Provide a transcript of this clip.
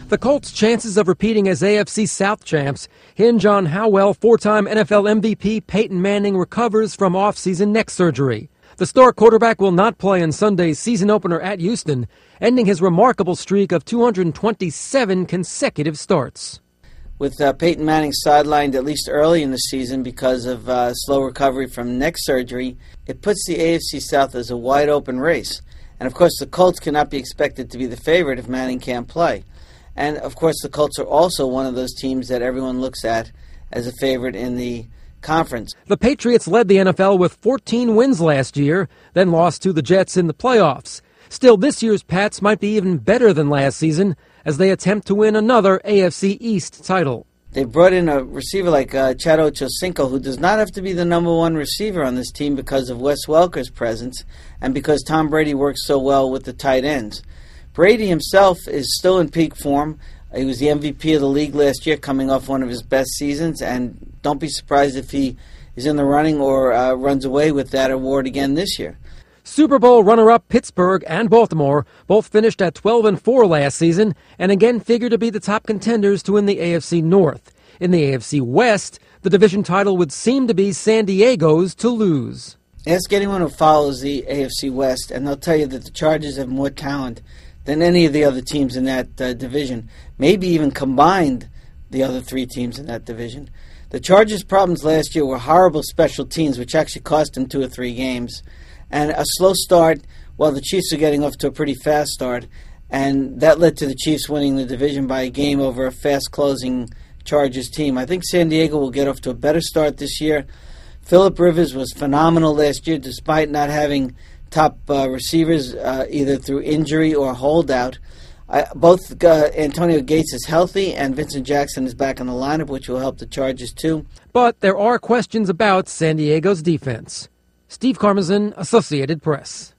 The Colts' chances of repeating as AFC South champs hinge on how well four-time NFL MVP Peyton Manning recovers from off-season neck surgery. The star quarterback will not play in Sunday's season opener at Houston, ending his remarkable streak of 227 consecutive starts. With Peyton Manning sidelined at least early in the season because of slow recovery from neck surgery, it puts the AFC South as a wide-open race. And, of course, the Colts cannot be expected to be the favorite if Manning can't play. And, of course, the Colts are also one of those teams that everyone looks at as a favorite in the conference. The Patriots led the NFL with 14 wins last year, then lost to the Jets in the playoffs. Still, this year's Pats might be even better than last season as they attempt to win another AFC East title. They brought in a receiver like Chad Ochocinco, who does not have to be the number one receiver on this team because of Wes Welker's presence and because Tom Brady works so well with the tight ends. Brady himself is still in peak form. He was the MVP of the league last year, coming off one of his best seasons, and don't be surprised if he is in the running or runs away with that award again this year. Super Bowl runner-up Pittsburgh and Baltimore both finished at 12-4 last season and again figure to be the top contenders to win the AFC North. In the AFC West, the division title would seem to be San Diego's to lose. Ask anyone who follows the AFC West, and they'll tell you that the Chargers have more talent than any of the other teams in that division, maybe even combined the other three teams in that division. The Chargers' problems last year were horrible special teams, which actually cost them 2 or 3 games, and a slow start while the Chiefs are getting off to a pretty fast start, and that led to the Chiefs winning the division by a game over a fast-closing Chargers team. I think San Diego will get off to a better start this year. Phillip Rivers was phenomenal last year despite not having top receivers either through injury or holdout. Both Antonio Gates is healthy and Vincent Jackson is back in the lineup, which will help the Chargers too. But there are questions about San Diego's defense. Steve Karmazin, Associated Press.